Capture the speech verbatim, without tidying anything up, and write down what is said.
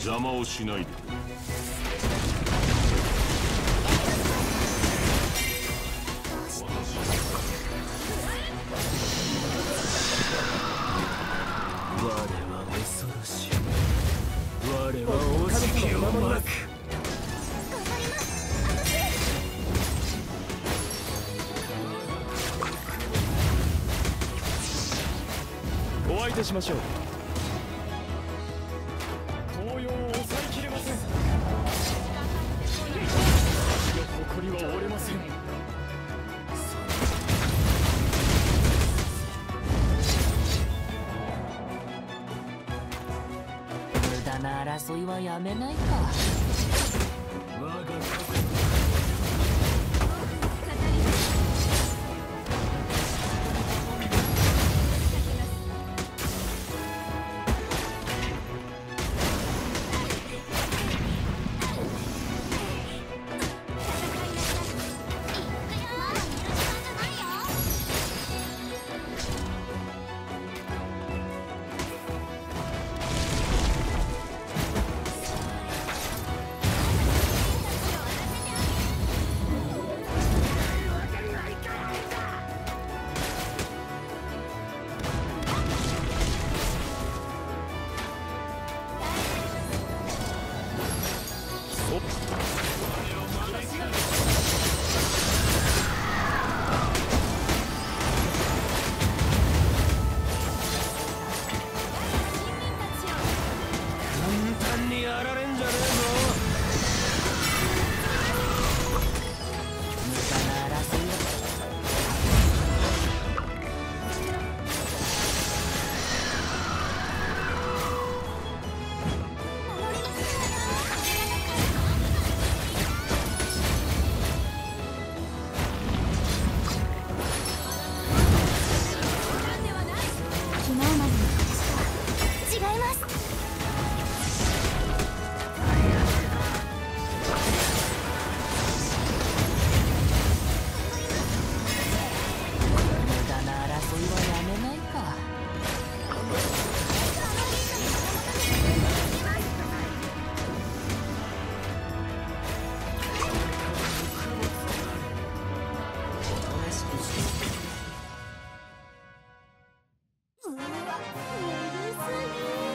邪魔をしないで。 我は恐ろしい。我は惜しきをまく。お相手しましょう。東洋を抑えきれません。私の誇りは折れません。 無駄な争いはやめないか。 我がうわ、ぬるすぎ。